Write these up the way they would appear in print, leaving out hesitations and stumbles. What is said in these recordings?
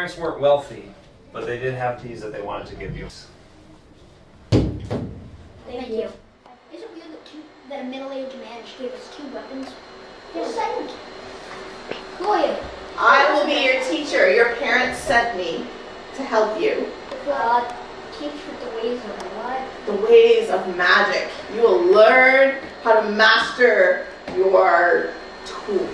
parents weren't wealthy, but they did have these that they wanted to give you. Thank you. Is it weird that a middle-aged man gave us 2 weapons? Here's a second. Goya. I will be your teacher. Your parents sent me to help you. Teach with the ways of what? The ways of magic. You will learn how to master your tool.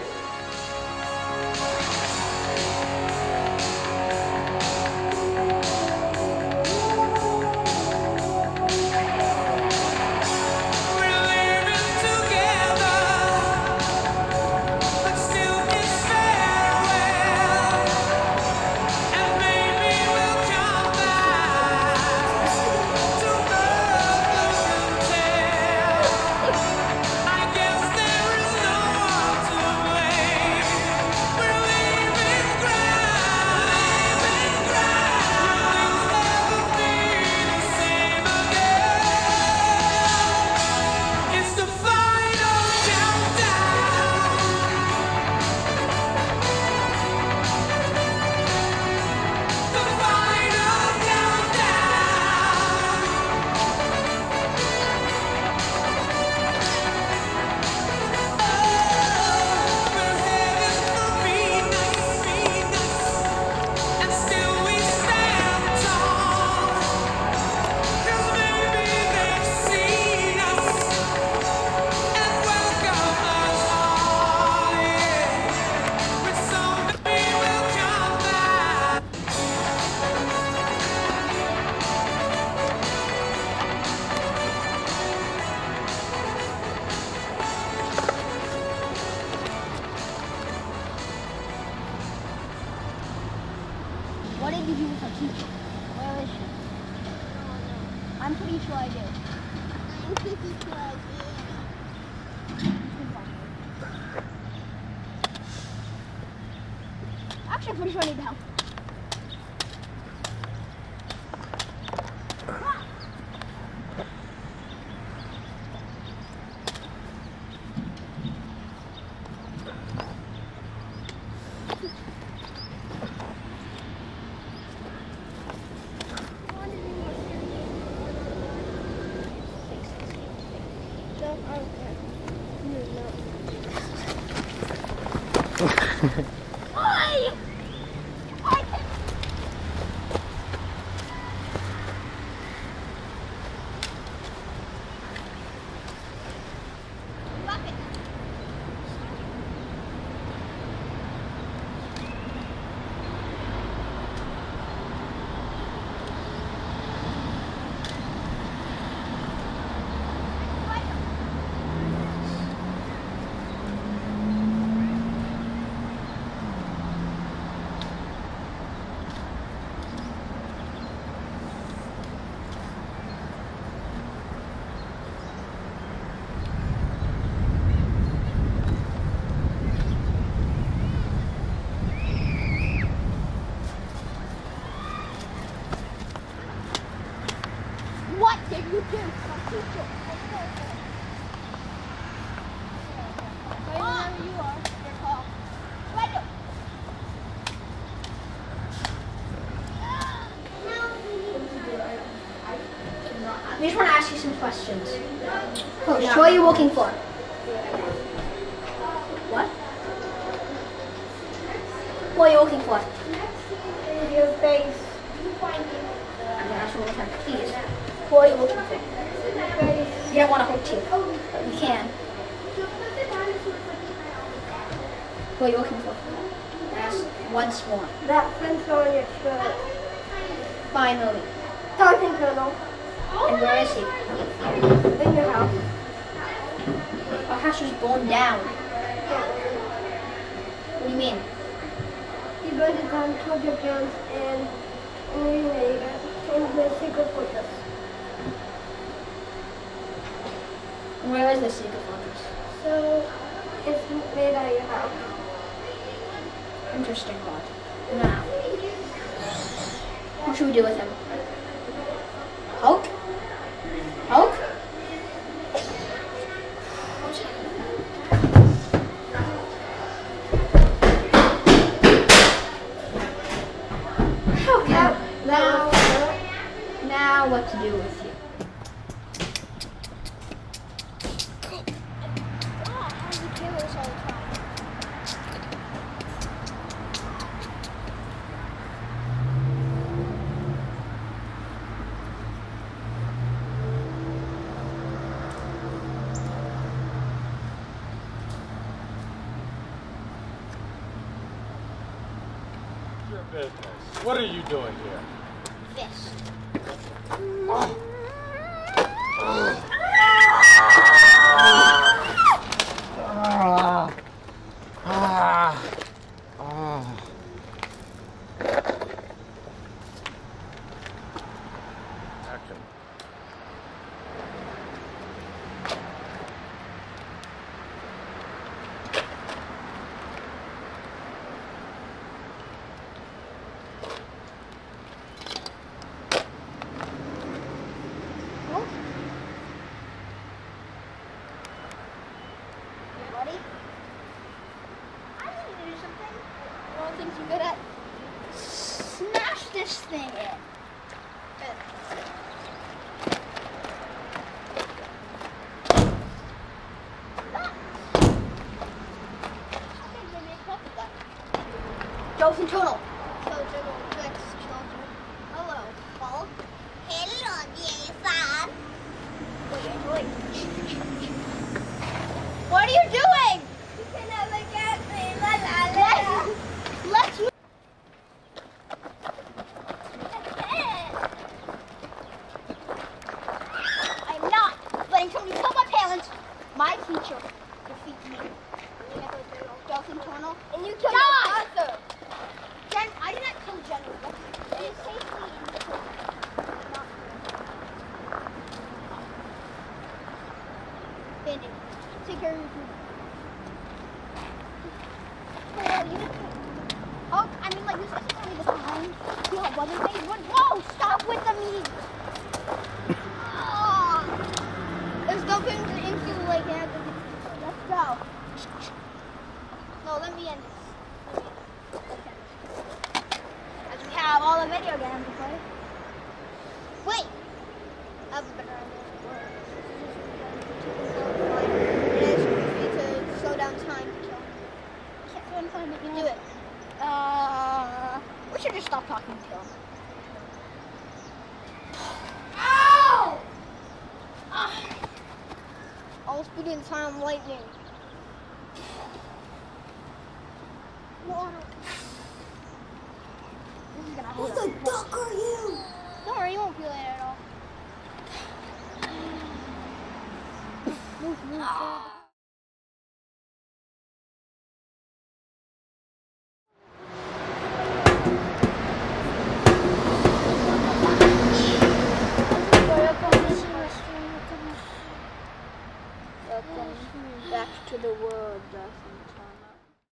What did you do with our teacher? Where is she? I'm pretty sure I did. I'm pretty sure I did. Actually, I'm pretty sure I need help. What did you do? Wherever you are, your call. Right up. We just want to ask you some questions. Coach, what are you looking for? What? What are you looking for? Your face. I'm gonna ask you one more time, please. What are you looking for? You don't want to hurt you, but you can. What are you looking for? Ask once more. That pencil on your shirt. Finally. Talking turtle. And where is he? In your house. Our house was blown down. What do you mean? You burned it down, told your parents, and we made it. And the secret fortress. Where is the secret fortress? So, it's made out of your house. Interesting thought. Now, what should we do with him? Hulk? Hulk? Now what to do with you? Your business. What are you doing here? This. Action. Ready? I need to do something. One of the things you're good at. Smash this thing in. Dolphin tunnel. Hello, Paul. Hello, Jason. Wait. What are you doing? You can never get me. Let's I'm not letting somebody kill my parents. My teacher defeats me. Dolphin tunnel. And you killed my father. Jen, I did not kill Jen. Please safely in the tunnel. Bandit, take care of your food. Oh, I mean, like, you're supposed to tell me the time. You have weather days. Whoa, stop with the meat. Let's go into the infield lake and have the let's go. No, let me end this. Okay. As we have all the video games to play. Wait! I have a better idea. It is free to slow down time to kill. Can't slow down time to do it. We should just stop talking and kill him. Ow! All speed in time lightning. Water. This is gonna hurt. Who the duck are you? Don't worry, you won't feel it at all. Move.